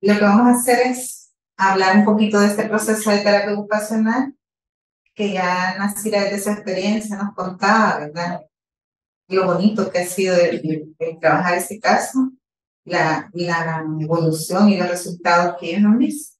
Lo que vamos a hacer es hablar un poquito de este proceso de terapia ocupacional, que ya Nasira desde su experiencia nos contaba, ¿verdad? Lo bonito que ha sido el trabajar este caso, la evolución y los resultados que ellos han visto.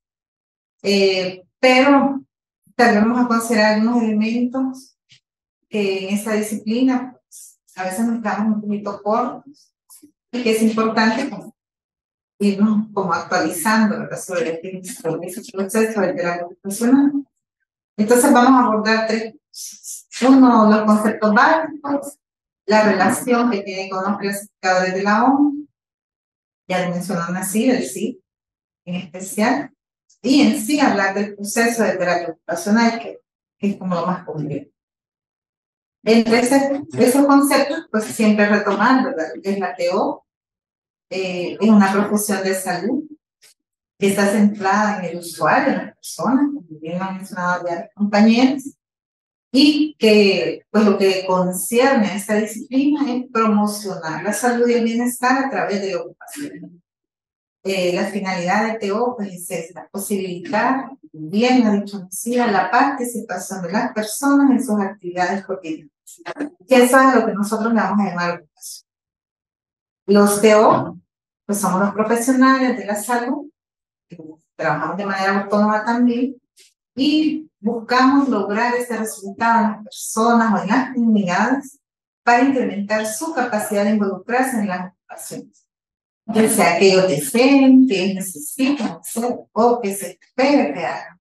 Pero también vamos a considerar algunos elementos que en esta disciplina pues, a veces nos quedamos un poquito cortos y que es importante irnos como actualizando, ¿verdad? Sobre ese proceso de terapia ocupacional. Entonces vamos a abordar tres cosas. Uno, los conceptos básicos, la relación que tiene con los clasificadores de la OMS, ya lo mencionó Nasir, el sí, en especial, y en sí hablar del proceso de terapia ocupacional, que es como lo más complejo. Entre esos conceptos, pues siempre retomando, ¿verdad? Es la TO, es una profesión de salud que está centrada en el usuario, en la persona, como bien lo han mencionado ya los compañeros, y que pues lo que concierne a esta disciplina es promocionar la salud y el bienestar a través de la ocupación. La finalidad de TO pues, es esta, posibilitar, bien ha dicho Lucía, la participación de las personas en sus actividades cotidianas. Que eso es a lo que nosotros le vamos a llamar ocupación. Los TO, pues somos los profesionales de la salud, que trabajamos de manera autónoma también, y buscamos lograr ese resultado en las personas o en las comunidades para incrementar su capacidad de involucrarse en las ocupaciones. Ya sea que ellos deseen, que ellos necesitan hacer o que se espera que hagan.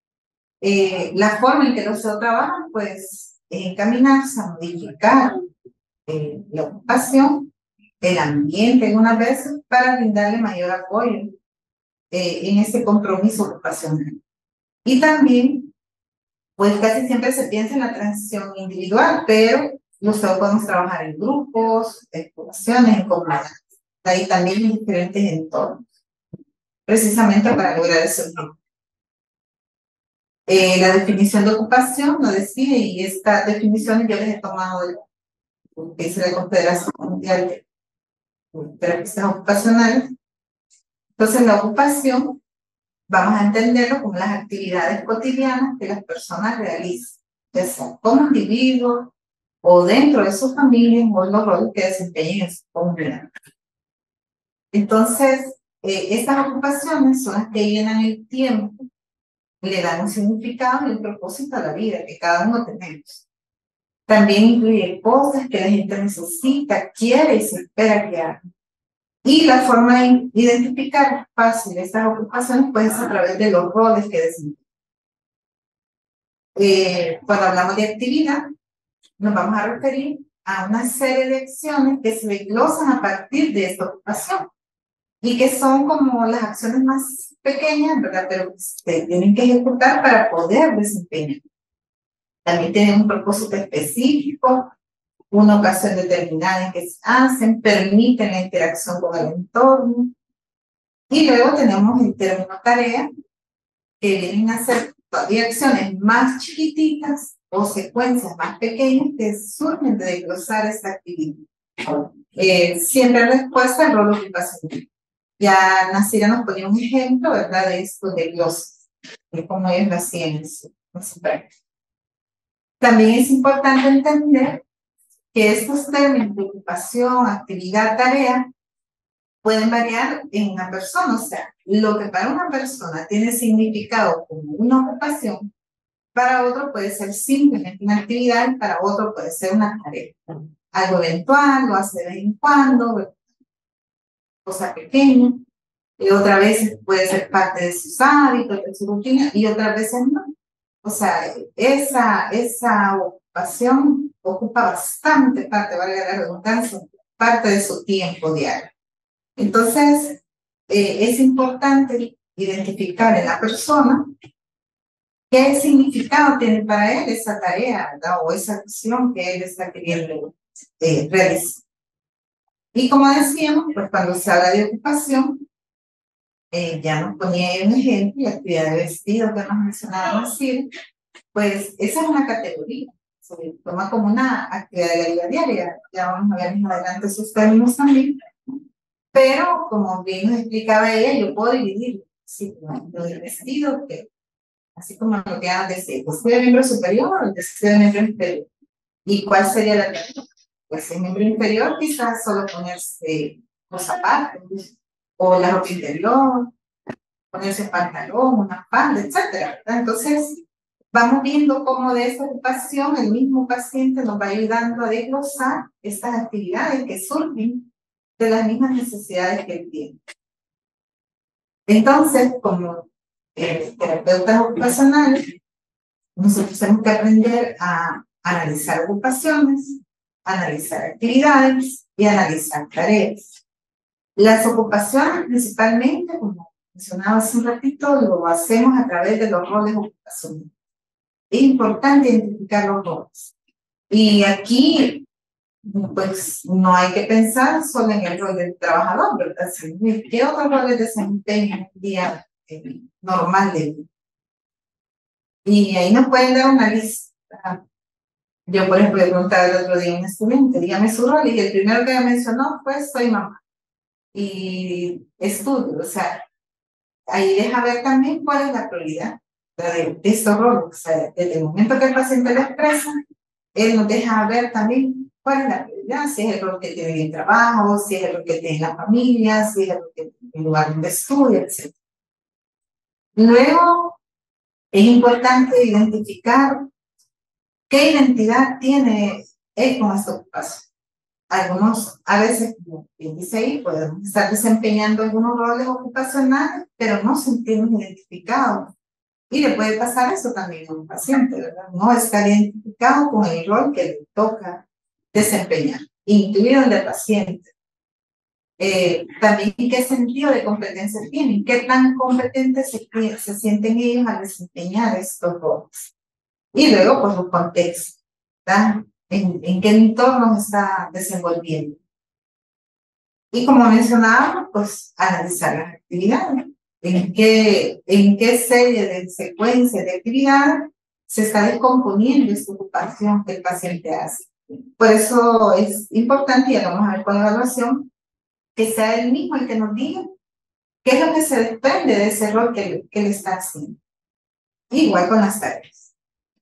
La forma en que los TO trabajan, pues, es encaminarse a modificar la ocupación, el ambiente algunas veces, para brindarle mayor apoyo en ese compromiso ocupacional. Y también, pues casi siempre se piensa en la transición individual, pero nosotros podemos trabajar en grupos, en poblaciones, en comunidades. Ahí también en diferentes entornos, precisamente para lograr ese objetivo. La definición de ocupación lo decía, y esta definición yo les he tomado de lo que dice la Confederación Mundial de Terapistas Ocupacionales. Entonces, la ocupación, vamos a entenderlo como las actividades cotidianas que las personas realizan, ya sea como individuos o dentro de sus familias o los roles que desempeñan en su comunidad. Entonces, estas ocupaciones son las que llenan el tiempo, le dan un significado y un propósito a la vida que cada uno tenemos. También incluye cosas que la gente necesita, quiere y se espera que haga. Y la forma de identificar fácil estas ocupaciones puede ser a través de los roles que desempeñan. Cuando hablamos de actividad, nos vamos a referir a una serie de acciones que se desglosan a partir de esta ocupación y que son como las acciones más pequeñas, ¿verdad? Pero que se tienen que ejecutar para poder desempeñar. También tienen un propósito específico, una ocasión determinada en que se hacen, permiten la interacción con el entorno. Y luego tenemos el término tarea, que vienen a ser todavía acciones más chiquititas o secuencias más pequeñas que surgen de desglosar esta actividad. Siempre respuesta al rol ocupacional. Ya Nasira nos ponía un ejemplo, ¿verdad?, de esto de glosas, de cómo ellos lo hacían en su práctica. También es importante entender que estos términos de ocupación, actividad, tarea, pueden variar en una persona. O sea, lo que para una persona tiene significado como una ocupación, para otro puede ser simplemente una actividad y para otro puede ser una tarea. Algo eventual, lo hace de vez en cuando, cosa pequeña, y otras veces puede ser parte de sus hábitos, de su rutina, y otras veces no. O sea, esa ocupación ocupa bastante parte, valga la redundancia, parte de su tiempo diario. Entonces, es importante identificar en la persona qué significado tiene para él esa tarea, ¿verdad?, o esa acción que él está queriendo realizar. Y como decíamos, pues cuando se habla de ocupación, ya nos ponía un ejemplo, la actividad de vestido que nos mencionaba Nasir, pues esa es una categoría, se toma como una actividad de la vida diaria, ya vamos a ver más adelante sus términos también. Pero, como bien nos explicaba ella, yo puedo dividir, sí, lo del vestido, que, así como lo que antes decía, pues de miembro superior o el vestido de miembro inferior. ¿Y cuál sería la técnica? Pues el miembro inferior quizás solo ponerse los zapatos, o la ropa interior, ponerse pantalón, una falda, etcétera, ¿verdad? Entonces, vamos viendo cómo de esta ocupación el mismo paciente nos va ayudando a desglosar estas actividades que surgen de las mismas necesidades que él tiene. Entonces, como terapeutas ocupacionales, nosotros tenemos que aprender a analizar ocupaciones, analizar actividades y analizar tareas. Las ocupaciones, principalmente, como mencionaba hace un ratito, lo hacemos a través de los roles ocupacionales. Es importante identificar los roles. Y aquí, pues, no hay que pensar solo en el rol del trabajador, ¿verdad? ¿Qué otros roles desempeña en el día normal de vida? Y ahí nos pueden dar una lista. Yo, por ejemplo, le preguntaba el otro día a un estudiante, dígame su rol, y el primero que me mencionó fue soy mamá. Y estudio, o sea, ahí deja ver también cuál es la prioridad de estos roles. O sea, desde el momento que el paciente lo expresa, él nos deja ver también cuál es la prioridad, si es el rol que tiene en el trabajo, si es el rol que tiene en la familia, si es el rol que tiene en el lugar donde estudia, etc. Luego, es importante identificar qué identidad tiene él con esta ocupación. Algunos, a veces, como bien dice ahí, podemos estar desempeñando algunos roles ocupacionales, pero no sentirnos identificados. Y le puede pasar eso también a un paciente, ¿verdad? No estar identificado con el rol que le toca desempeñar, incluido el del paciente. También qué sentido de competencia tienen, qué tan competentes se sienten ellos al desempeñar estos roles. Y luego, pues, los contextos, ¿verdad? En qué entorno se está desenvolviendo. Y como mencionábamos, pues analizar las actividades. ¿En qué serie de secuencia de actividades se está descomponiendo esta ocupación que el paciente hace? Por eso es importante, y ya lo vamos a ver con la evaluación, que sea él mismo el que nos diga qué es lo que se desprende de ese rol que él está haciendo. Igual con las tareas.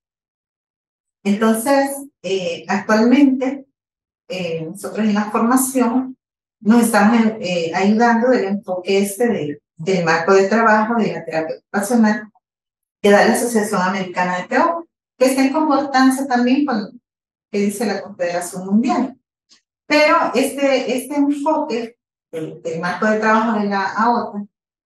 Entonces, actualmente, nosotros en la formación nos estamos ayudando del enfoque del marco de trabajo de la terapia ocupacional que da la Asociación Americana de TEO, que está en concordancia también con lo que dice la Confederación Mundial. Pero este enfoque del marco de trabajo de la AOTA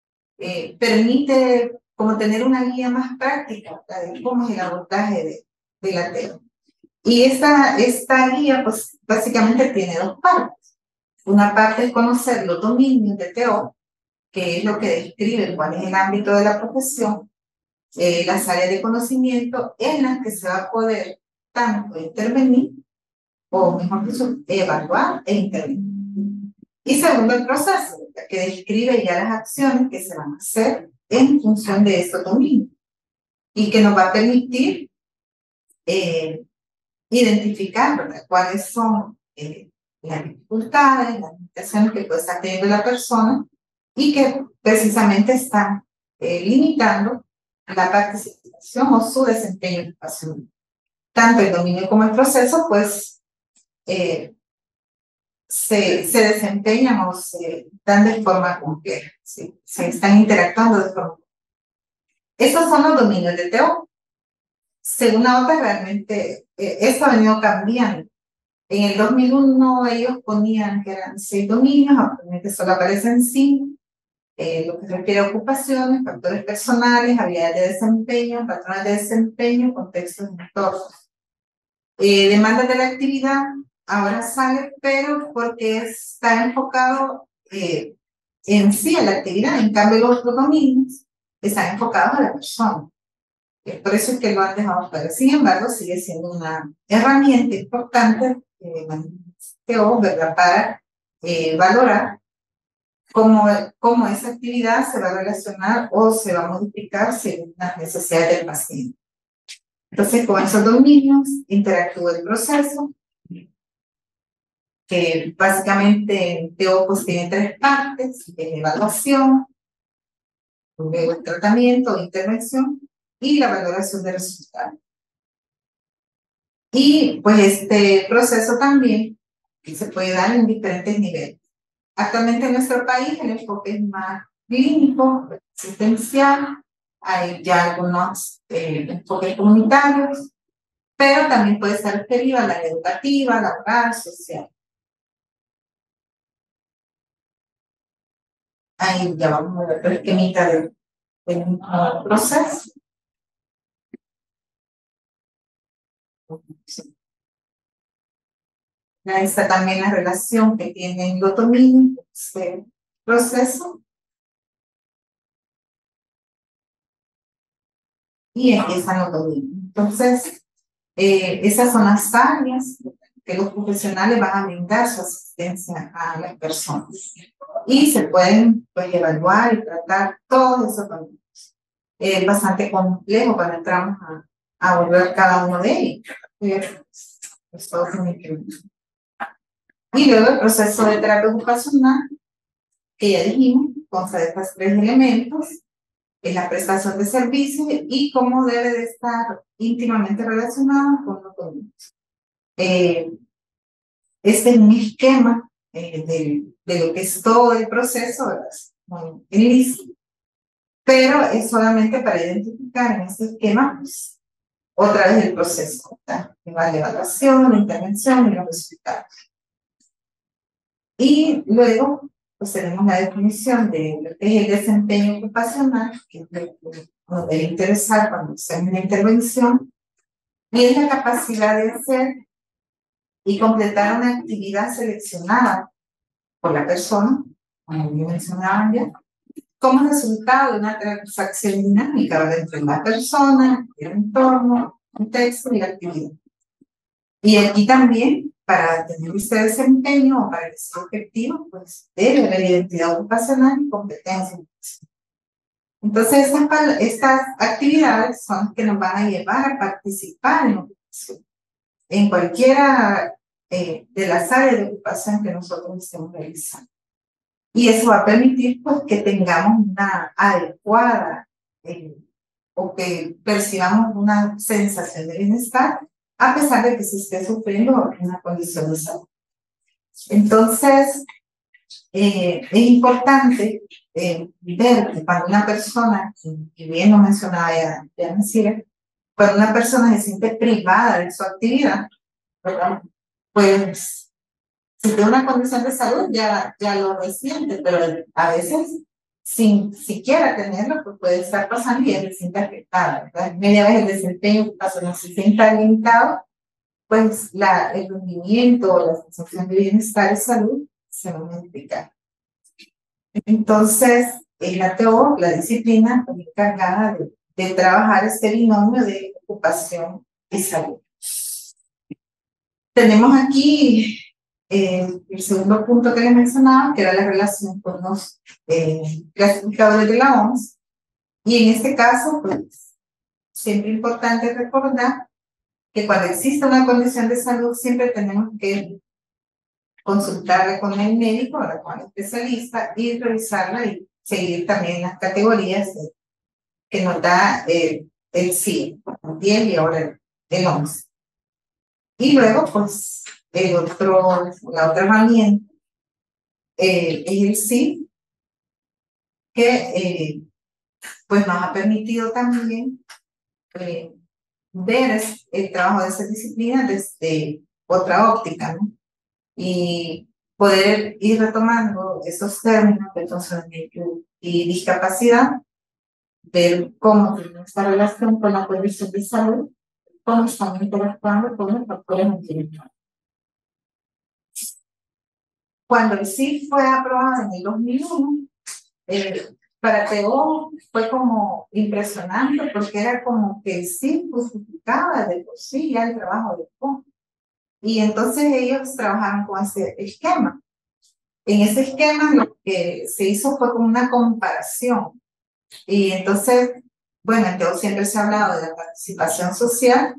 permite como tener una guía más práctica de cómo es el abordaje de la TEO. Y esta guía, pues, básicamente tiene dos partes. Una parte es conocer los dominios de TEO, que es lo que describe cuál es el ámbito de la profesión, las áreas de conocimiento en las que se va a poder tanto intervenir, o mejor dicho, evaluar e intervenir. Y segundo, el proceso, que describe ya las acciones que se van a hacer en función de estos dominios y que nos va a permitir identificar, ¿verdad?, cuáles son las dificultades, las limitaciones que puede estar teniendo la persona y que precisamente están limitando la participación o su desempeño ocupacional. Tanto el dominio como el proceso, pues, se desempeñan o se dan de forma compleja, ¿sí? Se están interactuando de forma compleja. Esos son los dominios de TEO. Según la OTA, realmente esto ha venido cambiando. En el 2001 ellos ponían que eran 6 dominios, actualmente solo aparecen 5. Lo que se refiere a ocupaciones, factores personales, habilidades de desempeño, patrones de desempeño, contextos y entornos. Demandas de la actividad ahora sale, pero porque está enfocado en sí a la actividad. En cambio, los otros dominios están enfocados a la persona. Por eso es que lo han dejado fuera. Sin embargo, sigue siendo una herramienta importante ¿verdad?, para valorar cómo esa actividad se va a relacionar o se va a modificar según las necesidades del paciente. Entonces, con esos dominios interactúa el proceso que básicamente TO pues tiene tres partes: evaluación, luego el tratamiento o intervención y la valoración de resultados. Y pues este proceso también se puede dar en diferentes niveles. Actualmente en nuestro país el enfoque es más clínico, asistencial, hay ya algunos enfoques comunitarios, pero también puede estar referido a la educativa, laboral, social. Ahí ya vamos a ver el esquemita del proceso. Ahí está también la relación que tiene el dominio, este proceso. Y empiezan los dominios. Entonces, esas son las áreas que los profesionales van a brindar su asistencia a las personas. Y se pueden pues, evaluar y tratar todos esos dominios. Es bastante complejo cuando entramos a abordar cada uno de ellos. Pues, todo tiene que ver. Y luego el proceso de terapia ocupacional, que ya dijimos, consta de estos tres elementos: es la prestación de servicios y cómo debe de estar íntimamente relacionado con los dominios. Este es un esquema de lo que es todo el proceso, bueno, el LISI, pero es solamente para identificar en este esquema, pues, otra vez el proceso, ¿verdad? La evaluación, la intervención y los resultados. Y luego, pues tenemos la definición de lo que es el desempeño ocupacional, que es lo que nos debe interesar cuando hacemos una intervención, y es la capacidad de hacer y completar una actividad seleccionada por la persona, como yo mencionaba ya, como resultado de una transacción dinámica entre la persona, el entorno, el contexto y la actividad. Y aquí también, para tener este desempeño o para que sea objetivo, pues debe haber identidad ocupacional y competencia. Entonces, estas actividades son las que nos van a llevar a participar en la ocupación, en cualquiera de las áreas de ocupación que nosotros estemos realizando. Y eso va a permitir pues, que tengamos una adecuada o que percibamos una sensación de bienestar a pesar de que se esté sufriendo una condición de salud. Entonces, es importante ver que cuando una persona, y bien lo mencionaba ya Mesira, cuando una persona se siente privada de su actividad, ¿verdad? Pues si tiene una condición de salud ya lo resiente, pero a veces sin siquiera tenerlo, pues puede estar pasando y se siente afectada, ¿verdad? Media vez el desempeño no se sienta limitado, pues el rendimiento o la sensación de bienestar y salud se va a modificar. Entonces, la TO, la disciplina, es encargada de trabajar este binomio de ocupación y salud. Tenemos aquí el segundo punto que les mencionaba, que era la relación con los clasificadores de la OMS. Y en este caso, pues, siempre es importante recordar que cuando existe una condición de salud, siempre tenemos que consultarla con el médico, ahora con el especialista, y revisarla y seguir también las categorías que nos da el CIE, el 10 y ahora el 11. Y luego, pues, la otra herramienta es el CIE, que pues nos ha permitido también ver el trabajo de esa disciplina desde otra óptica, ¿no? Y poder ir retomando esos términos de funcionamiento y discapacidad, ver cómo tiene esta relación con la condición de salud, cómo están interactuando con los factores ambientales. Cuando el CIF fue aprobado en el 2001, para TO fue como impresionante porque era como que el CIF justificaba de por sí ya el trabajo de TO. Y entonces ellos trabajaron con ese esquema. En ese esquema lo que se hizo fue como una comparación. Y entonces, bueno, en TO siempre se ha hablado de la participación social,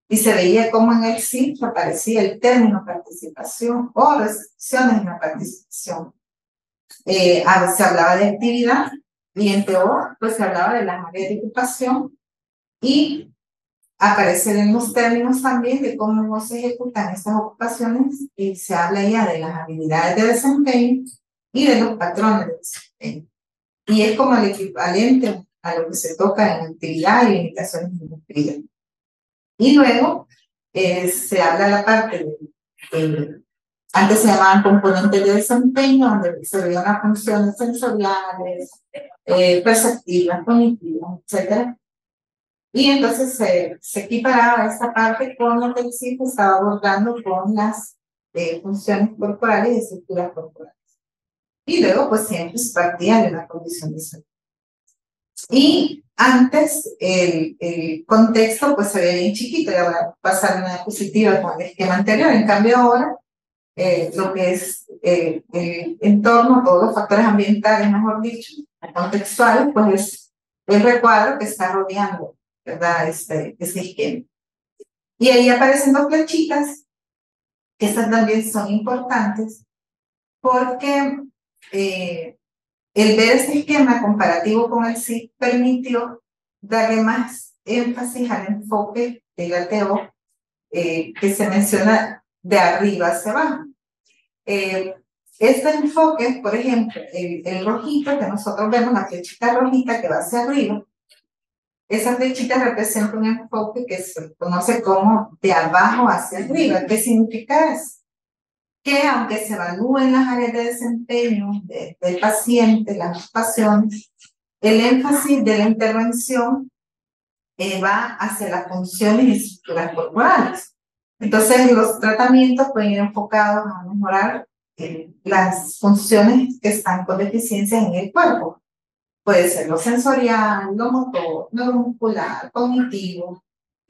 y se veía cómo en el CIF aparecía el término participación o restricciones en la participación. Se hablaba de actividad y en TO pues se hablaba de las áreas de ocupación y aparecen en los términos también de cómo no se ejecutan estas ocupaciones y se habla ya de las habilidades de desempeño y de los patrones de desempeño. Y es como el equivalente a lo que se toca en actividad y limitaciones en actividad. Y luego se habla la parte de antes se llamaban componentes de desempeño, donde se veían las funciones sensoriales, perceptivas, cognitivas, etc. Y entonces se equiparaba esta parte con lo que el CIF estaba abordando con las funciones corporales y estructuras corporales. Y luego, pues siempre se partía de una condición de salud. Y antes el contexto pues se veía bien chiquito, y ahora pasar a una diapositiva con el esquema anterior. En cambio ahora lo que es el entorno, todos los factores ambientales, mejor dicho, contextuales, pues es el recuadro que está rodeando, ¿verdad? Este esquema. Y ahí aparecen dos flechitas, que estas también son importantes, porque el ver este esquema comparativo con el CIF permitió darle más énfasis al enfoque de la TO que se menciona de arriba hacia abajo. Este enfoque, por ejemplo, el rojito que nosotros vemos, la flechita rojita que va hacia arriba, esa flechita representa un enfoque que se conoce como de abajo hacia arriba. ¿Qué significa eso? Que aunque se evalúen las áreas de desempeño del paciente, las ocupaciones, el énfasis de la intervención va hacia las funciones y estructuras corporales. Entonces, los tratamientos pueden ir enfocados a mejorar las funciones que están con deficiencias en el cuerpo. Puede ser lo sensorial, lo motor, lo muscular, cognitivo,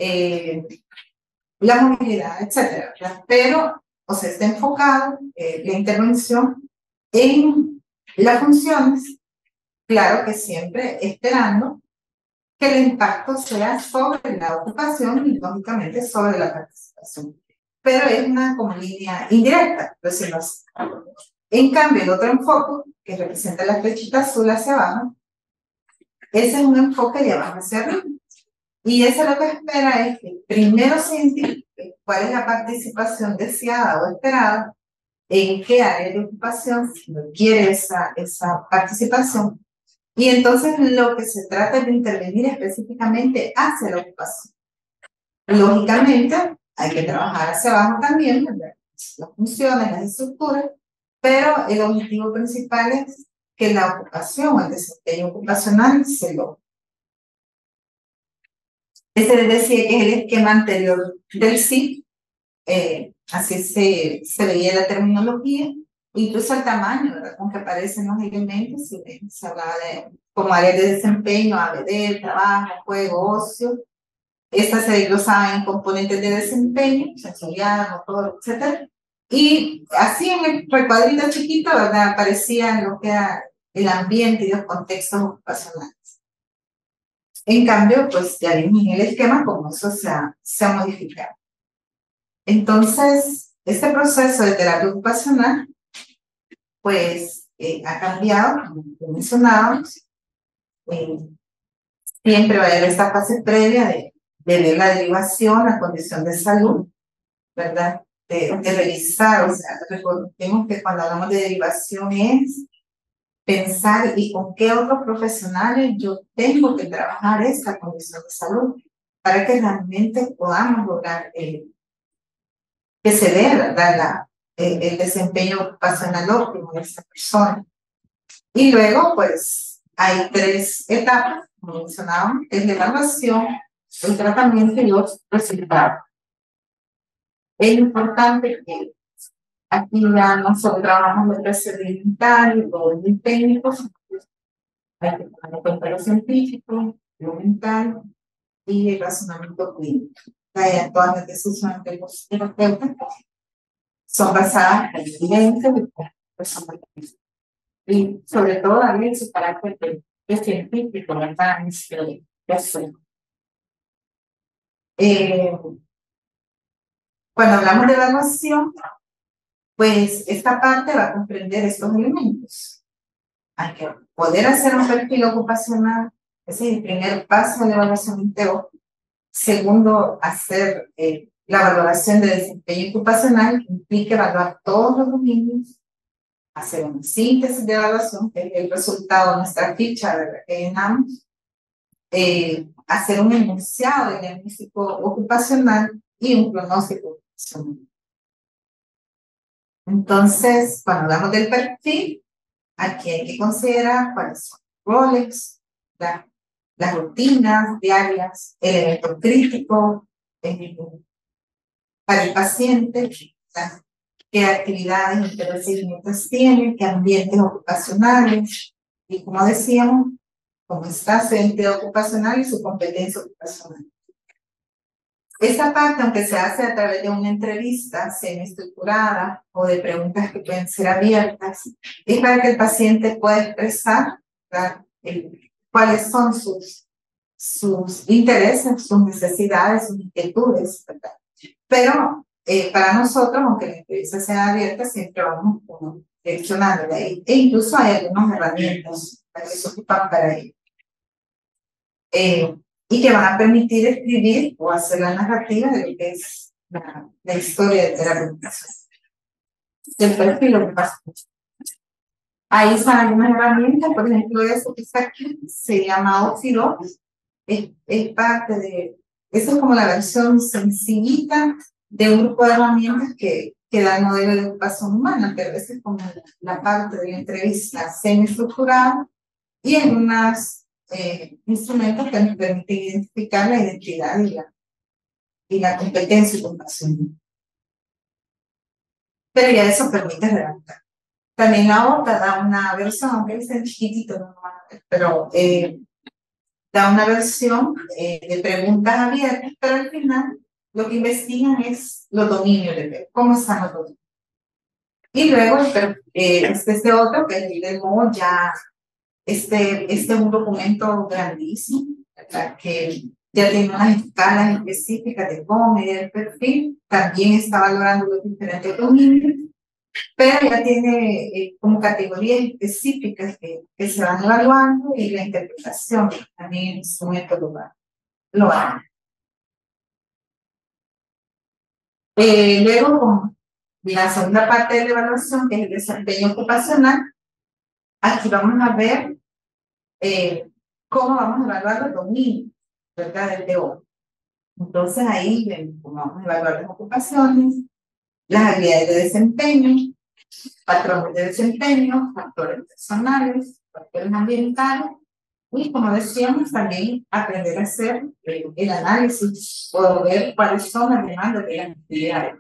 la movilidad, etc. Pero, o sea, está enfocado la intervención en las funciones, claro que siempre esperando que el impacto sea sobre la ocupación y lógicamente sobre la participación. Pero es una como línea indirecta, decirlo así. En cambio, el otro enfoque, que representa la flechita azul hacia abajo, ese es un enfoque de abajo hacia arriba. Y eso lo que espera es que primero se identifique cuál es la participación deseada o esperada, en qué área de ocupación se requiere esa participación. Y entonces lo que se trata es de intervenir específicamente hacia la ocupación. Lógicamente, hay que trabajar hacia abajo también, ¿verdad? Las funciones, las estructuras, pero el objetivo principal es que la ocupación o el desempeño ocupacional se logre. Ese les decía que es el esquema anterior del CIF, así se veía la terminología, incluso el tamaño, ¿verdad? Con que aparecen los elementos, se hablaba de como áreas de desempeño, ABD, trabajo, juego, ocio. Estas se desglosaban en componentes de desempeño, sensorial, motor, etc. Y así en el recuadrito chiquito, ¿verdad? Aparecía lo que era el ambiente y los contextos ocupacionales. En cambio, pues ya vimos en el esquema cómo eso se ha modificado. Entonces, este proceso de terapia ocupacional, pues ha cambiado, como mencionábamos. Siempre va a haber esta fase previa de ver la derivación, la condición de salud, ¿verdad? De revisar, o sea, recordemos que cuando hablamos de derivación es pensar y con qué otros profesionales yo tengo que trabajar esta condición de salud para que realmente podamos lograr que se vea, ¿verdad? El desempeño ocupacional óptimo de esta persona. Y luego, pues, hay tres etapas, como mencionábamos, es la evaluación, el tratamiento y los resultados. Es importante que aquí ya nosotros trabajamos el procedimiental, lo técnico, hay que tener en cuenta lo científico, lo mental y el razonamiento clínico. Todas las decisiones de los terapeutas son basadas en evidencia de personas y sobre todo darle su carácter de científico, ¿verdad? Cuando hablamos de evaluación, pues esta parte va a comprender estos elementos. Hay que poder hacer un perfil ocupacional, ese es el primer paso de la evaluación INTEO. Segundo, hacer la valoración de desempeño ocupacional, que implica evaluar todos los dominios, hacer una síntesis de evaluación, que es el resultado de nuestra ficha de la que llenamos, hacer un enunciado de diagnóstico ocupacional y un pronóstico ocupacional. Entonces, cuando hablamos del perfil, aquí hay que considerar cuáles son los roles, las rutinas diarias, el evento crítico para el paciente, qué actividades y qué procedimientos tiene, qué ambientes ocupacionales, y como decíamos, cómo está su entidad ocupacional y su competencia ocupacional. Esta parte, aunque se hace a través de una entrevista semiestructurada o de preguntas que pueden ser abiertas, es para que el paciente pueda expresar cuáles son sus intereses, sus necesidades, sus inquietudes, ¿verdad? Pero para nosotros, aunque la entrevista sea abierta, siempre vamos direccionando de ahí. E incluso hay algunas herramientas que se ocupan para ello. Y que van a permitir escribir o hacer la narrativa de lo que es la historia de la recuperación. Del perfil lo que pasa. Ahí están algunas herramientas, por ejemplo, eso que está aquí se llama Oxidor. Es parte de, eso es como la versión sencillita de un grupo de herramientas que da el modelo de ocupación humana, pero esa es como la parte de la entrevista semiestructurada y algunos instrumentos que nos permiten identificar la identidad y la competencia ocupacional. Pero ya eso permite redactar. También la otra da una versión, aunque es chiquitito, ¿no? Pero da una versión de preguntas abiertas, pero al final lo que investigan es los dominios de P, cómo están los dominios. Y luego este otro, que es el del MOO, ya este es un documento grandísimo, ¿verdad? Que ya tiene unas escalas específicas de cómo medir el perfil, también está valorando los diferentes dominios, pero ya tiene como categorías específicas que se van evaluando y la interpretación también en su método lo hace. Luego, con la segunda parte de la evaluación, que es el desempeño ocupacional, aquí vamos a ver cómo vamos a evaluar los dominios, ¿verdad? Del TO. Entonces ahí ven cómo vamos a evaluar las ocupaciones, las habilidades de desempeño, patrones de desempeño, factores personales, factores ambientales, y como decíamos, también aprender a hacer el análisis o ver cuáles son las demandas de las actividades.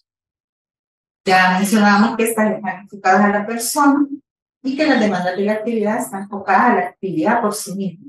Ya mencionamos que están enfocadas a la persona y que las demandas de la actividad están enfocadas a la actividad por sí misma.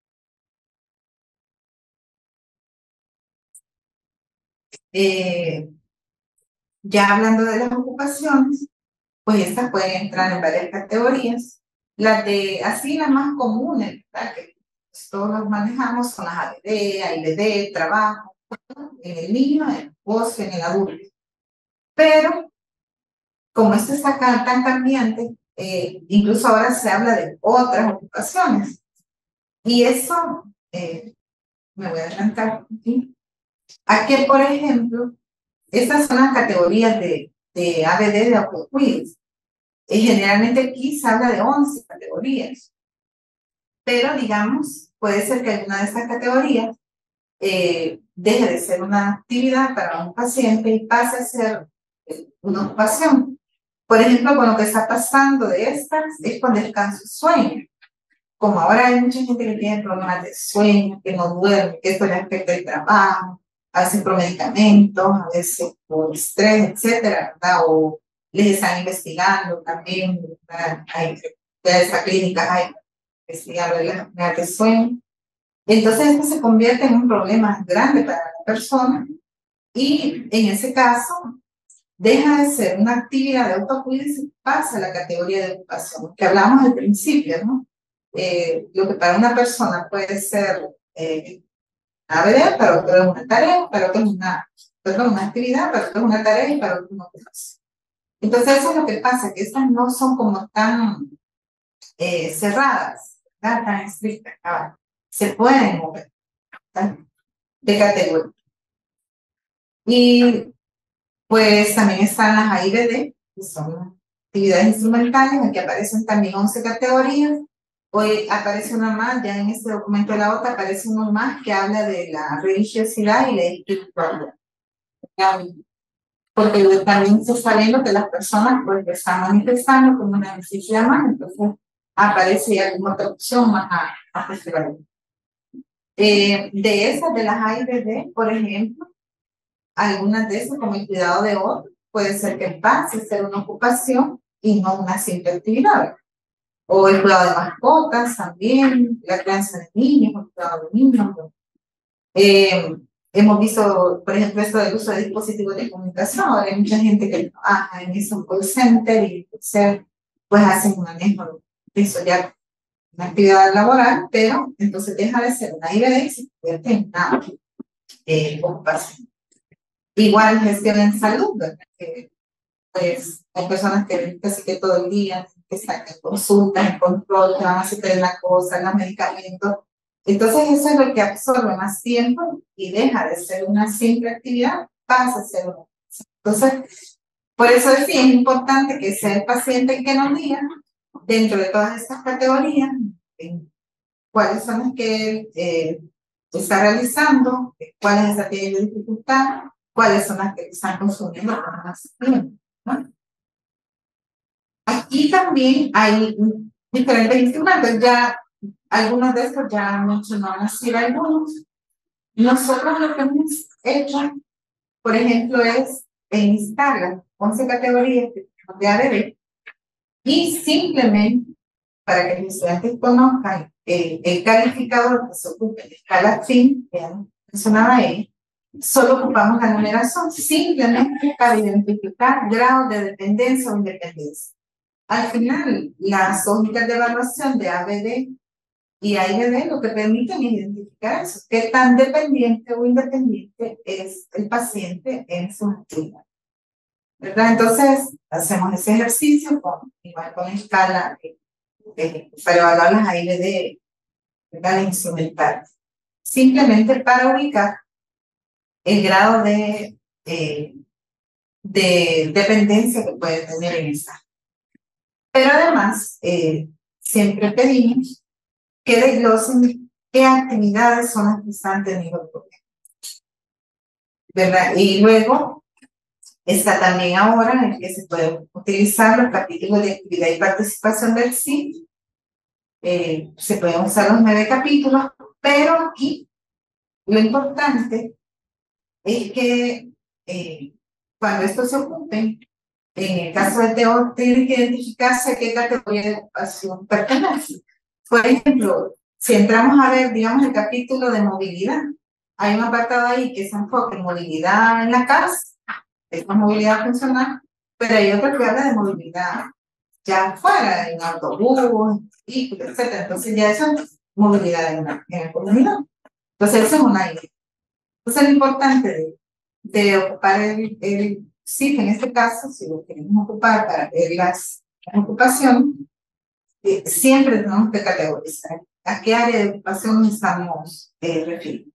Ya hablando de las ocupaciones, pues estas pueden entrar en varias categorías. Las más comunes, ¿verdad? Que pues, todos los manejamos son las ABD, AIBD, trabajo, en el niño, en el post, en el adulto. Pero, como esto está tan cambiante, incluso ahora se habla de otras ocupaciones. Y eso, me voy a adelantar aquí. Aquí, por ejemplo, estas son las categorías de ABD de autocuidado. Generalmente aquí se habla de 11 categorías, pero digamos, puede ser que alguna de estas categorías deje de ser una actividad para un paciente y pase a ser una ocupación. Por ejemplo, con lo que está pasando de estas es con descanso y sueño. Como ahora hay mucha gente que tiene problemas de sueño, que no duerme, que esto le afecta el trabajo, a veces por medicamentos, a veces por estrés, etcétera, ¿verdad? O les están investigando también, hay de esta clínica, hay investigar las enfermedades de sueño. Entonces esto se convierte en un problema grande para la persona y en ese caso deja de ser una actividad de autocuidado y se pasa a la categoría de ocupación, que hablamos al principio, ¿no? Lo que para una persona puede ser ABD, para otro es una tarea, para otro es perdón, una actividad, para otro es una tarea y para otro no. Entonces eso es lo que pasa, que estas no son como tan cerradas, ¿verdad? Tan estrictas, se pueden mover, ¿verdad? De categoría. Y pues también están las AIBD, que son actividades instrumentales, aquí aparecen también 11 categorías. Hoy aparece una más, ya en este documento de la OTA aparece uno más que habla de la religiosidad y la espiritualidad. Porque también se está viendo que las personas pues están manifestando como una necesidad más, entonces aparece ya como otra opción más a festival. De esas, de las AIBD, por ejemplo, algunas de esas, como el cuidado de otros, puede ser que pase a ser una ocupación y no una simple actividad. O el cuidado de mascotas también, la crianza de niños, el cuidado de niños. Hemos visto, por ejemplo, esto del uso de dispositivos de comunicación. Ahora hay mucha gente que trabaja en esos call centers y pues hacen un manejo de eso ya, una actividad laboral, pero entonces deja de ser una IBD y se convierte en una ocupación. Igual gestión en salud, ¿verdad? Pues hay personas que ven casi que todo el día, que están en consultas, en control, que van a hacer la cosa, los medicamentos. Entonces eso es lo que absorbe más tiempo y deja de ser una simple actividad, pasa a ser una. Entonces, por eso sí es importante que sea el paciente el que nos diga, dentro de todas estas categorías, cuáles son las que está realizando, cuáles es la que tiene dificultad, cuáles son las que están consumiendo más tiempo, ¿no? Aquí también hay diferentes instrumentos, ya algunos de estos ya han mencionado así algunos. Nosotros lo que hemos hecho, por ejemplo, es enlistar las 11 categorías que tenemos de ADD y simplemente para que los estudiantes conozcan el calificador que se ocupa en escala FIN, que mencionaba ahí, solo ocupamos la numeración simplemente para identificar grados de dependencia o independencia. Al final, las hojitas de evaluación de ABD y AIBD lo que permiten es identificar eso, qué tan dependiente o independiente es el paciente en su actividad, ¿verdad? Entonces, hacemos ese ejercicio igual con escala para evaluar las AIBD, ¿verdad? Instrumental. Simplemente para ubicar el grado de dependencia que puede tener en esa. Pero además, siempre pedimos que desglosen qué actividades son las que están teniendo problemas, ¿verdad? Y luego está también ahora en que se pueden utilizar los capítulos de actividad y participación del CIP. Se pueden usar los 9 capítulos, pero aquí lo importante es que cuando estos se ocupen, en el caso del TEO, tiene que identificarse a qué categoría de ocupación pertenece. Por ejemplo, si entramos a ver, digamos, el capítulo de movilidad, hay un apartado ahí que se enfoca en movilidad en la casa, es una movilidad funcional, pero hay otro que habla de movilidad ya afuera, en autobús, vehículos, etc. Entonces ya eso es movilidad en la comunidad. Entonces eso es una idea. Entonces lo importante de ocupar el SIF, en este caso, si lo queremos ocupar para ver las ocupaciones, siempre tenemos que categorizar a qué área de ocupación nos estamos refiriendo.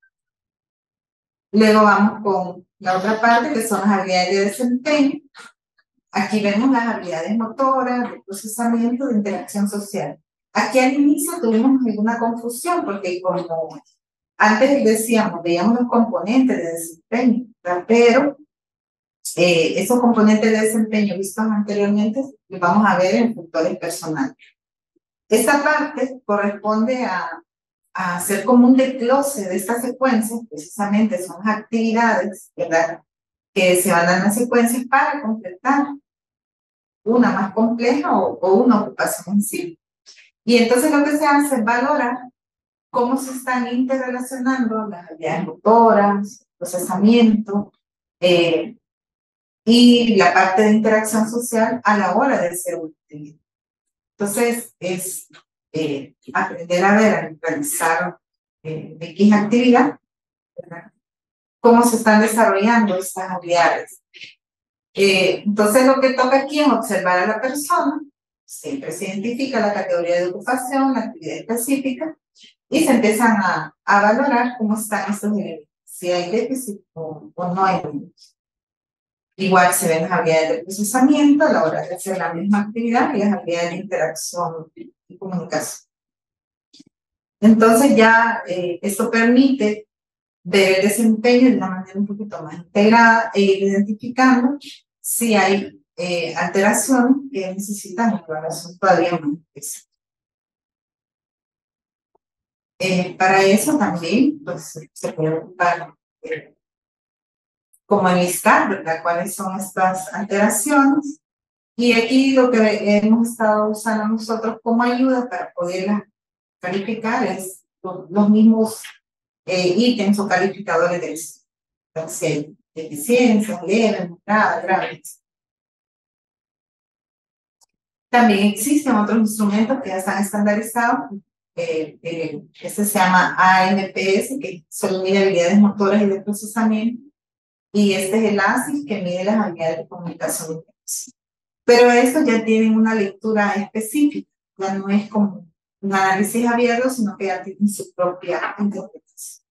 Luego vamos con la otra parte, que son las habilidades de desempeño. Aquí vemos las habilidades motoras, de procesamiento, de interacción social. Aquí al inicio tuvimos alguna confusión, porque como antes decíamos, veíamos los componentes de desempeño, ¿verdad? Pero esos componentes de desempeño vistos anteriormente los vamos a ver en factores personales. Esta parte corresponde a hacer como un desglose de estas secuencias, precisamente son las actividades, ¿verdad?, que se van a dar en las secuencias para completar una más compleja o una ocupación en sí. Y entonces lo que se hace es valorar cómo se están interrelacionando las habilidades motoras, procesamiento, y la parte de interacción social a la hora de ser útil. Entonces, es aprender a ver, a realizar X actividad, ¿verdad?, cómo se están desarrollando estas habilidades. Entonces lo que toca aquí es observar a la persona, siempre se identifica la categoría de ocupación, la actividad específica, y se empiezan a valorar cómo están estos elementos, si hay déficit o no hay déficit. Igual se ven las habilidades de procesamiento a la hora de hacer la misma actividad y las habilidades de interacción y comunicación. Entonces ya esto permite ver el desempeño de una manera un poquito más integrada e ir identificando si hay alteraciones que necesitan una evaluación todavía más específica. Para eso también pues, se puede ocupar como enlistar, ¿verdad?, cuáles son estas alteraciones. Y aquí lo que hemos estado usando nosotros como ayuda para poderlas calificar es los mismos ítems o calificadores del sistema. Entonces, deficiencias, leves, moderadas, graves. También existen otros instrumentos que ya están estandarizados. Este se llama AMPS, que solo mide habilidades motoras y de procesamiento. Y este es el ASIS, que mide las habilidades de comunicación. Pero estos ya tienen una lectura específica, ya no es como un análisis abierto, sino que ya tienen su propia interpretación.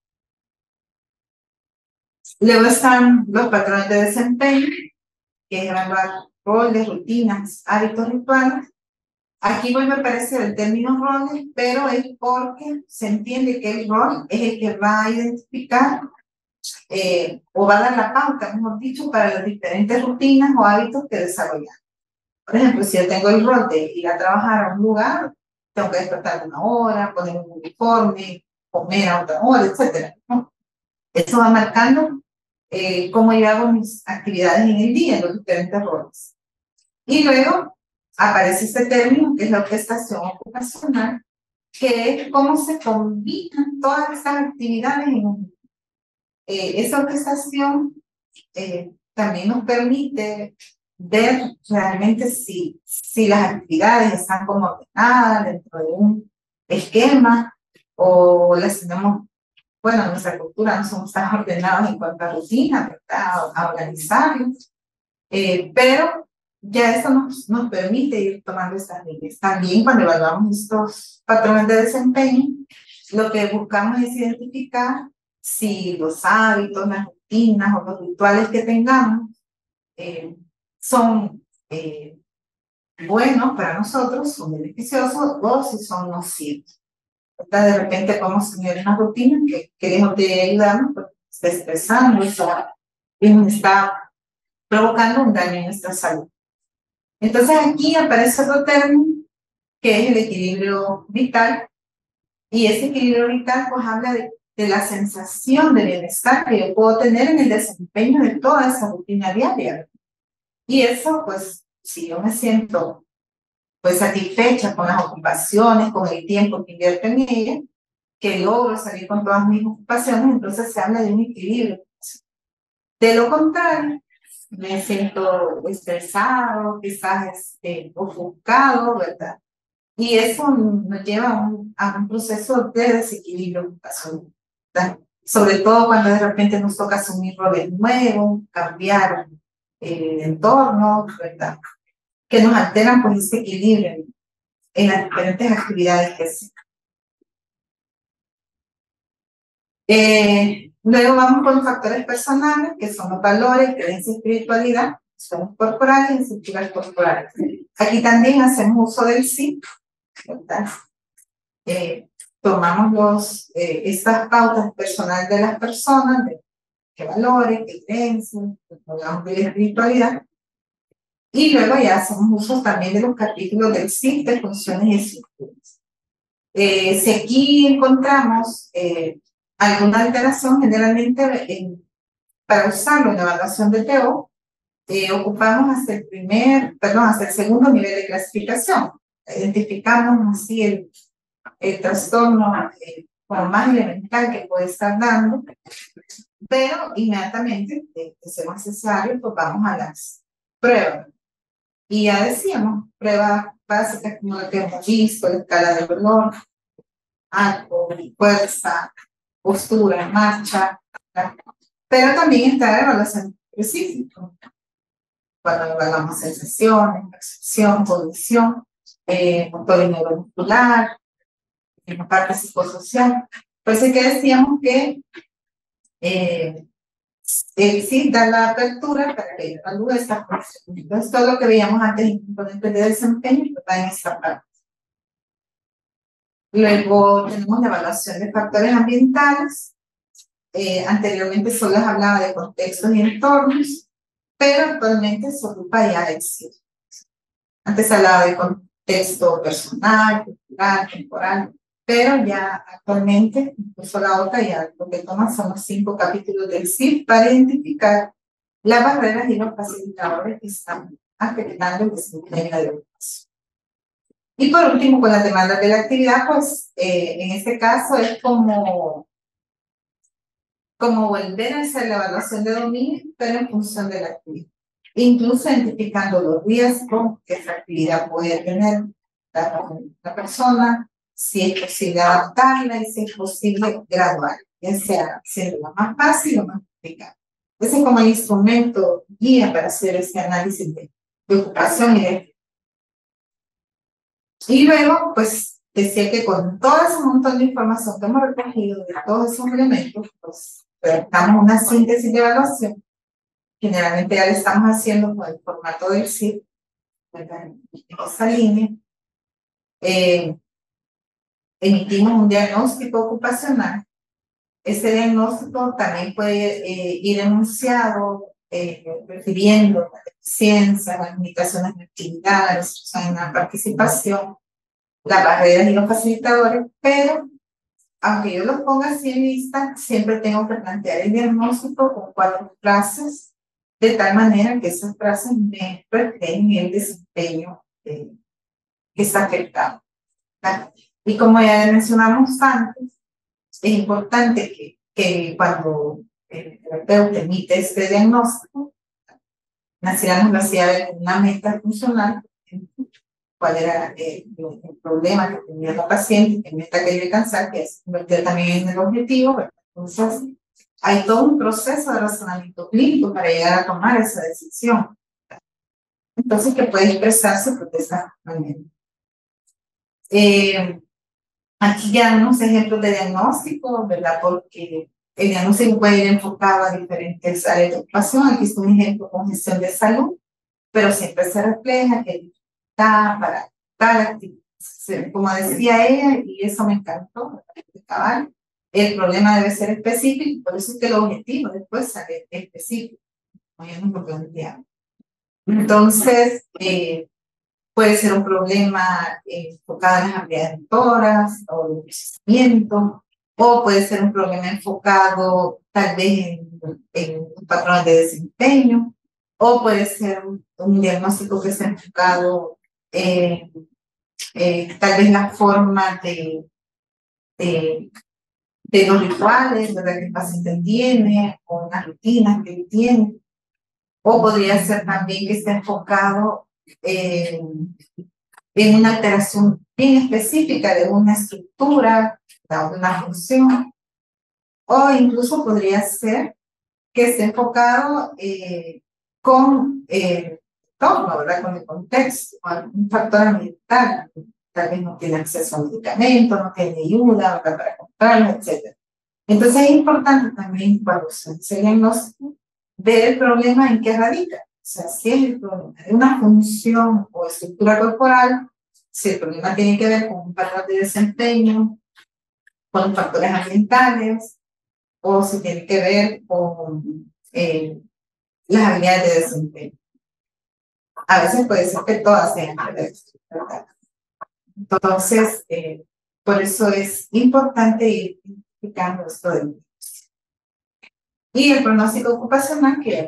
Luego están los patrones de desempeño, que es evaluar roles, rutinas, hábitos rituales. Aquí vuelve a aparecer el término roles, pero es porque se entiende que el rol es el que va a identificar o va a dar la pauta, mejor dicho, para las diferentes rutinas o hábitos que desarrollar. Por ejemplo, si yo tengo el rol de ir a trabajar a un lugar, tengo que despertar una hora, poner un uniforme, comer a otra hora, etc. ¿no? Eso va marcando cómo yo hago mis actividades en el día, en los diferentes roles. Y luego aparece este término, que es la orquestación ocupacional, que es cómo se combinan todas estas actividades en un día. Esa orquestación también nos permite ver realmente si las actividades están como ordenadas dentro de un esquema o las tenemos, bueno, en nuestra cultura no somos tan ordenados en cuanto a rutina, ¿verdad? A organizarlos, pero ya eso nos permite ir tomando estas líneas. También cuando evaluamos estos patrones de desempeño, lo que buscamos es identificar si los hábitos, las rutinas o los rituales que tengamos son buenos para nosotros, son beneficiosos o si son nocivos. De repente podemos tener una rutina que queremos de ayudarnos, porque está estresando, está provocando un daño en nuestra salud. Entonces aquí aparece otro término que es el equilibrio vital, y ese equilibrio vital pues habla de la sensación de bienestar que yo puedo tener en el desempeño de toda esa rutina diaria. Y eso, pues, si yo me siento pues satisfecha con las ocupaciones, con el tiempo que invierto en ella, que logro salir con todas mis ocupaciones, entonces se habla de un equilibrio. De lo contrario, me siento estresado, quizás ofuscado, ¿verdad? Y eso nos lleva a un proceso de desequilibrio ocupacional, ¿verdad? Sobre todo cuando de repente nos toca asumir roles nuevos, cambiar de entorno, ¿verdad?, que nos alteran pues este equilibrio en las diferentes actividades que hacemos. Luego vamos con los factores personales, que son los valores, creencias y espiritualidad, son corporales y estructuras corporales. Aquí también hacemos uso del sí, ¿verdad? Tomamos estas pautas personales de las personas, de qué valores, qué creencias, hablamos de la espiritualidad, y luego ya hacemos uso también de los capítulos del SIF de funciones y estructuras. Si aquí encontramos alguna alteración, generalmente para usarlo en la evaluación de TO, ocupamos hasta el segundo nivel de clasificación. Identificamos así el trastorno como más elemental que puede estar dando, pero inmediatamente, de ser necesario, pues vamos a las pruebas. Y ya decíamos, pruebas básicas como la que hemos visto, la escala de dolor, arco, fuerza, postura, marcha, Pero también está la evaluación específica, cuando evaluamos sensaciones, percepción, cognición, motor y neuromuscular, en la parte psicosocial. Por eso es que decíamos que sí da la apertura para que evalúe esta función. Entonces, todo lo que veíamos antes en componentes de desempeño está en esta parte. Luego tenemos la evaluación de factores ambientales. Anteriormente solo les hablaba de contextos y entornos, pero actualmente se ocupa ya del CIR. Antes hablaba de contexto personal, cultural, temporal, pero ya actualmente, incluso la otra ya lo que toma son los 5 capítulos del CIR para identificar las barreras y los facilitadores que están afectando el desempeño de la educación. Y por último, con las demandas de la actividad, pues en este caso es como volver a hacer la evaluación de dominio, pero en función de la actividad. Incluso identificando los riesgos que esa actividad puede tener la persona, si es posible adaptarla y si es posible graduar, ya sea hacerlo más fácil o más complicado. Ese es como el instrumento guía para hacer ese análisis de ocupación y luego, pues, decía que con todo ese montón de información que hemos recogido de todos esos elementos, pues, redactamos una síntesis de evaluación. Generalmente ya lo estamos haciendo con el formato del CIR, en esa línea. Emitimos un diagnóstico ocupacional. Ese diagnóstico también puede ir enunciado, refiriendo a la deficiencia, las limitaciones de actividad, la restricción en la participación, las barreras y los facilitadores, pero aunque yo los ponga así en lista, siempre tengo que plantear el diagnóstico con 4 frases, de tal manera que esas frases me reflejen el desempeño que está afectado. ¿Vale? Y como ya mencionamos antes, es importante que cuando el terapeuta emite este diagnóstico, naciéramos la necesidad de una meta funcional, cuál era el problema que tenía la paciente, qué meta quería alcanzar, que es convertir también en el objetivo, ¿verdad? Entonces, hay todo un proceso de razonamiento clínico para llegar a tomar esa decisión. Entonces, que puede expresarse de esa manera. Aquí ya unos ejemplos de diagnóstico, ¿verdad? Porque el diagnóstico puede ir enfocado a diferentes áreas de ocupación. Aquí es un ejemplo con gestión de salud, pero siempre se refleja que está para tal actividad. Como decía ella, y eso me encantó, el problema debe ser específico, por eso es que el objetivo después sale específico. Entonces, puede ser un problema enfocado en las habilidades motoras o el procesamiento, o puede ser un problema enfocado tal vez en patrones de desempeño, o puede ser un diagnóstico que esté enfocado en tal vez la forma de los rituales, ¿verdad? Que el paciente tiene, o las rutinas que él tiene, o podría ser también que esté enfocado en una alteración bien específica de una estructura, de una función, o incluso podría ser que esté enfocado con todo, ¿verdad? Con el contexto, con un factor ambiental, tal vez no tiene acceso a medicamentos, no tiene ayuda, ¿verdad? Para comprarlos, etc. Entonces es importante también cuando se hace el diagnóstico ver el problema en qué radica. O sea, si es el problema de una función o estructura corporal, si el problema tiene que ver con un patrón de desempeño, con factores ambientales, o si tiene que ver con las habilidades de desempeño. A veces puede ser que todas sean ¿verdad? Entonces, por eso es importante ir identificando esto de y el pronóstico ocupacional que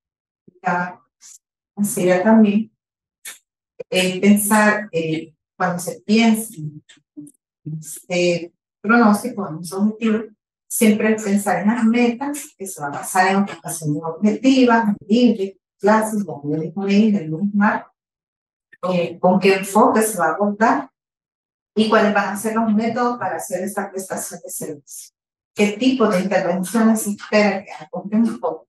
considera también pensar cuando se piensa en este pronóstico, en los objetivos, siempre pensar en las metas que se van a basar en ocupaciones objetivas, medibles, clases, de mismo medio, del mismo marco, con qué enfoque se va a abordar y cuáles van a ser los métodos para hacer esta prestación de servicio. qué tipo de intervenciones se espera que aporte un poco.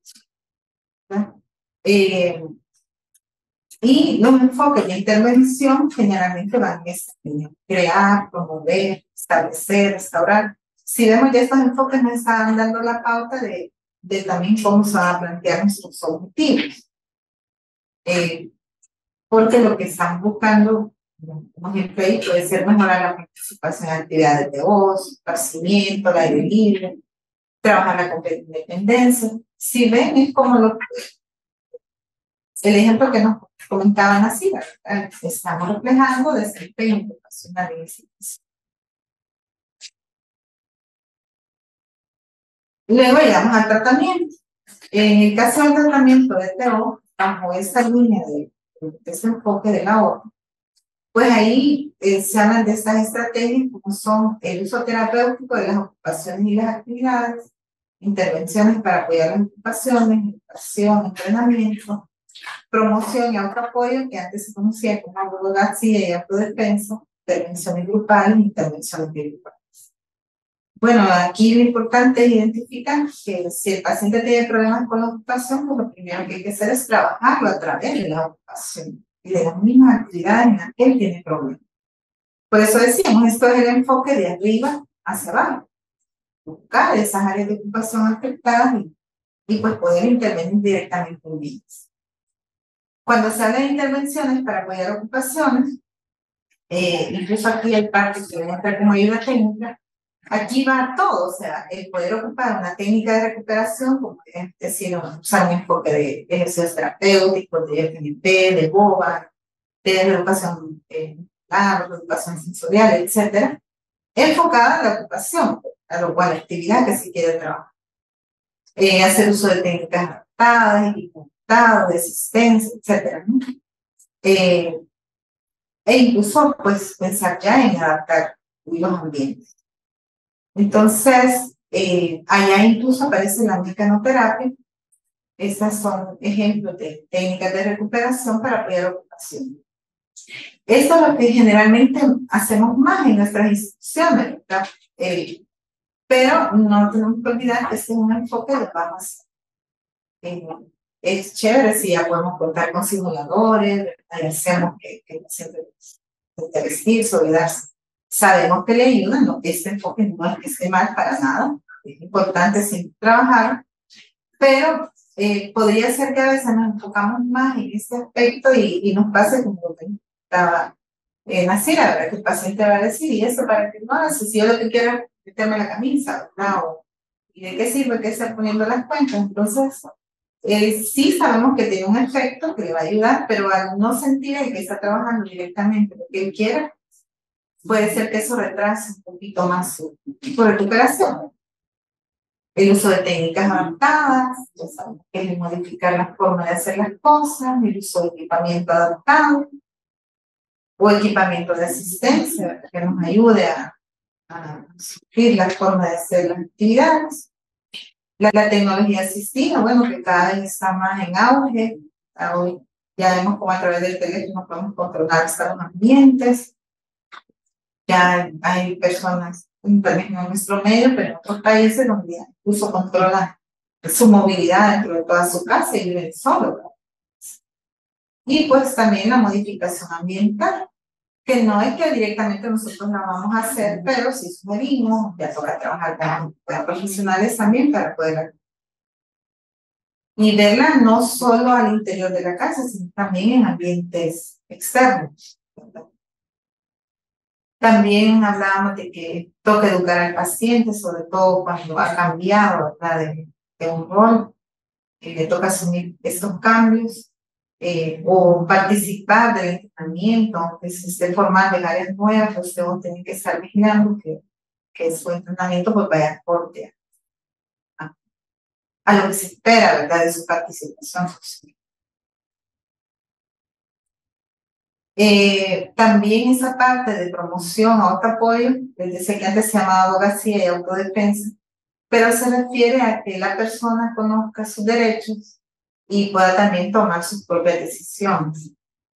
Y los enfoques de intervención generalmente van en esta línea: crear, promover, establecer, restaurar. Si vemos ya estos enfoques nos están dando la pauta de también cómo se van a plantear nuestros objetivos. Porque lo que están buscando, como ejemplo ahí, puede ser mejorar la participación en actividades de ocio, esparcimiento, al aire libre, trabajar la completa independencia. Si ven, es como el ejemplo que nos comentaban así, ¿verdad? Estamos reflejando desempeño ocupacional en ese caso. Luego llegamos al tratamiento. En el caso del tratamiento de TO, bajo esta línea de ese enfoque de la OTA, pues ahí se hablan de estas estrategias como son el uso terapéutico de las ocupaciones y las actividades, intervenciones para apoyar las ocupaciones, educación, entrenamiento, promoción y autoapoyo, que antes se conocía como autodidactia y autodefensa, intervenciones grupales, intervenciones individuales. Bueno, aquí lo importante es identificar que si el paciente tiene problemas con la ocupación, pues lo primero que hay que hacer es trabajarlo a través de la ocupación y de las mismas actividades en las que él tiene problemas. Por eso decíamos, esto es el enfoque de arriba hacia abajo. Buscar esas áreas de ocupación afectadas y pues poder intervenir directamente en ellas. Cuando se habla de intervenciones para apoyar ocupaciones, incluso aquí hay partes que deben entrar como ayuda técnica, aquí va todo, o sea, el poder ocupar una técnica de recuperación, como es decir, usar un enfoque de ejercicios terapéuticos, de FNP, de BOBA, de reeducación reeducación sensorial, etcétera, enfocada a la ocupación, a lo cual la actividad que se quiere trabajar. Hacer uso de técnicas adaptadas, equipo adaptado, de asistencia, etcétera, ¿no? E incluso, pues, pensar ya en adaptar los ambientes. Entonces, allá incluso aparece la mecanoterapia. Estas son ejemplos de técnicas de recuperación para apoyar la ocupación. Esto es lo que generalmente hacemos más en nuestras instituciones, ¿verdad? Pero no tenemos que olvidar que este es un enfoque de base. Es chévere si ya podemos contar con simuladores, ya hacemos que el paciente pueda vestir, solidarse. Sabemos que le ayudan, ¿no? Este enfoque no es que esté mal para nada, es importante siempre trabajar, pero podría ser que a veces nos enfocamos más en este aspecto y nos pase como lo que estaba así, la verdad, que el paciente va a decir, ¿y eso para qué no hace? Si yo lo que quiero es meterme la camisa, ¿verdad? ¿Y de qué sirve que estar poniendo las cuentas? Entonces, sí sabemos que tiene un efecto que le va a ayudar, pero al no sentir el que está trabajando directamente lo que él quiera, puede ser que eso retrase un poquito más su recuperación. El uso de técnicas adaptadas, ya sabemos que es modificar la forma de hacer las cosas, el uso de equipamiento adaptado o equipamiento de asistencia que nos ayude a suplir la forma de hacer las actividades. La tecnología asistida, bueno, que cada vez está más en auge. Hoy ya vemos cómo a través del teléfono podemos controlar hasta los ambientes. Ya hay personas, también en nuestro medio, pero en otros países donde incluso controlan su movilidad dentro de toda su casa y viven solos. Y pues también la modificación ambiental, que no es que directamente nosotros la vamos a hacer, pero sí sugerimos, ya toca trabajar con profesionales también para poder y verla no solo al interior de la casa, sino también en ambientes externos, ¿verdad? También hablábamos de que toca educar al paciente, sobre todo cuando ha cambiado, ¿verdad? De un rol, que le toca asumir estos cambios, o participar del entrenamiento, aunque se esté formando en áreas nuevas, pues usted tiene que estar vigilando que su entrenamiento pues vaya acorde a lo que se espera, ¿verdad? De su participación social. También esa parte de promoción, autoapoyo, les decía que antes se llamaba abogacía y autodefensa, pero se refiere a que la persona conozca sus derechos y pueda también tomar sus propias decisiones.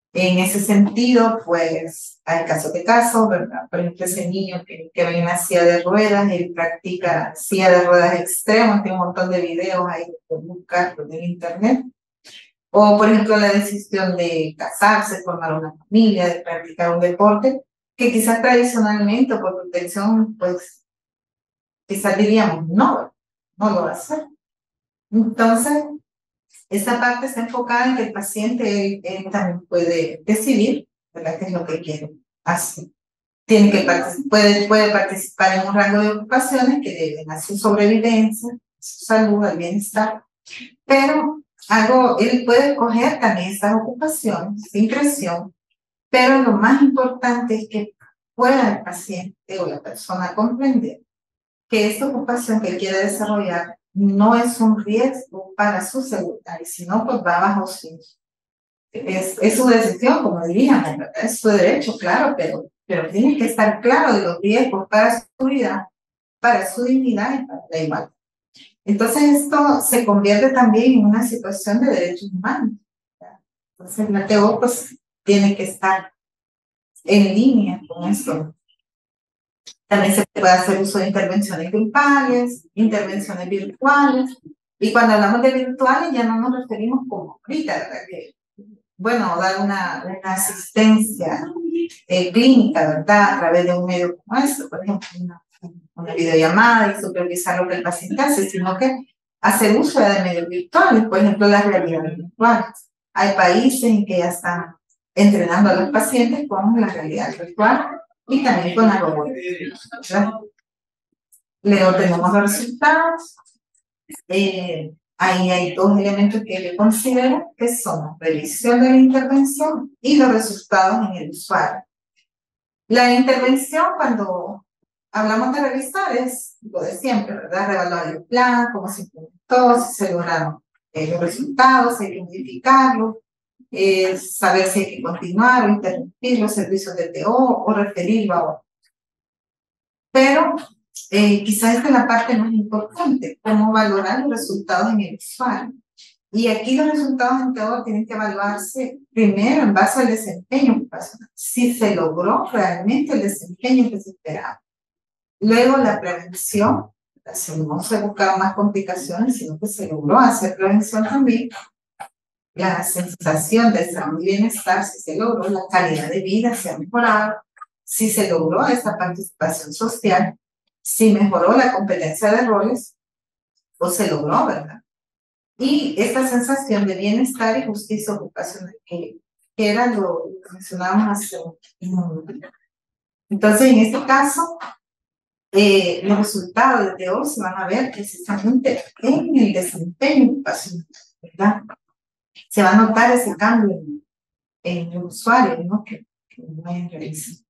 En ese sentido, pues hay casos de casos, ¿verdad? Por ejemplo, ese niño que ven en una silla de ruedas, él practica silla de ruedas extremas, tiene un montón de videos ahí que buscar en el internet. O, por ejemplo, la decisión de casarse, formar una familia, de practicar un deporte, que quizás tradicionalmente o por protección, pues quizás diríamos, no, no lo va a hacer. Entonces, esta parte está enfocada en que el paciente él también puede decidir, ¿verdad?, qué es lo que quiere hacer. Tiene que puede participar en un rango de ocupaciones que deben a su sobrevivencia, a su salud, al bienestar, pero él puede escoger también estas ocupaciones sin presión, pero lo más importante es que pueda el paciente o la persona comprender que esta ocupación que él quiere desarrollar no es un riesgo para su seguridad, sino pues va bajo es su decisión, como diríamos, ¿verdad? Es su derecho, claro, pero tiene que estar claro de los riesgos para su vida, para su dignidad y para la igualdad. Entonces esto se convierte también en una situación de derechos humanos, ¿verdad? Entonces la TO pues tiene que estar en línea con esto. También se puede hacer uso de intervenciones grupales, intervenciones virtuales. Y cuando hablamos de virtuales ya no nos referimos como ahorita, ¿verdad? Que, bueno, dar una asistencia clínica, ¿verdad? A través de un medio como este, por ejemplo, una videollamada y supervisar lo que el paciente hace, sino que hacer uso de medios virtuales, por ejemplo, las realidades virtuales. Hay países en que ya están entrenando a los pacientes con la realidad virtual y también con la robótica. Luego tenemos los resultados. Ahí hay dos elementos que yo considero que son la revisión de la intervención y los resultados en el usuario. La intervención, cuando hablamos de revisar, es lo de siempre, ¿verdad? Reevaluar el plan, cómo se implementó, si se lograron los resultados, si hay que modificarlos, saber si hay que continuar o interrumpir los servicios de TO o referirlo a otro. Pero quizás esta es la parte más importante, cómo valorar los resultados en el usuario. Y aquí los resultados en TO tienen que evaluarse primero en base al desempeño ocupacional, si se logró realmente el desempeño que se esperaba. Luego la prevención, si no se buscaron más complicaciones, sino que se logró hacer prevención también. La sensación de salud y bienestar, si se logró, la calidad de vida se ha mejorado, si se logró esa participación social, si mejoró la competencia de roles, o se logró, ¿verdad? Y esta sensación de bienestar y justicia ocupacional, que era lo que mencionábamos hace un momento. Entonces, en este caso, los resultados de TO se van a ver precisamente en el desempeño ocupacional, ¿verdad? Se va a notar ese cambio en el usuario, ¿no? Que no realiza.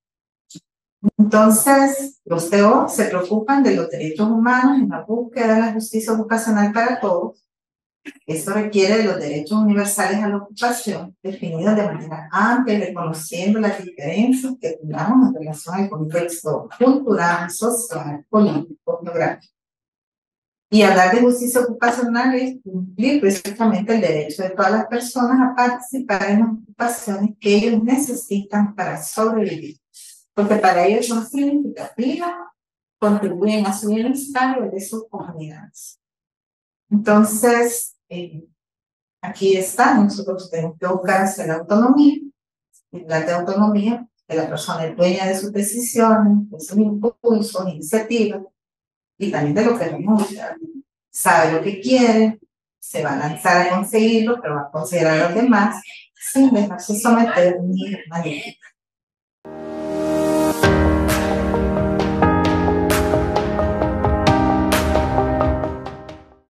Entonces, los TO se preocupan de los derechos humanos en la búsqueda de la justicia ocupacional para todos. Esto requiere de los derechos universales a la ocupación, definidos de manera amplia, reconociendo las diferencias que tengamos en relación al contexto cultural, social, político, geográfico. Y hablar de justicia ocupacional es cumplir precisamente el derecho de todas las personas a participar en las ocupaciones que ellos necesitan para sobrevivir, porque para ellos son significativas, contribuyen a su bienestar y al de sus comunidades. Entonces, aquí está, nosotros tenemos que buscar hacia la autonomía, hablar de autonomía, que la persona es dueña de sus decisiones, de sus impulsos, iniciativas, y también de lo que renuncia. Sabe lo que quiere, se va a lanzar a conseguirlo, pero va a considerar a los demás sin dejarse someter ni manipular.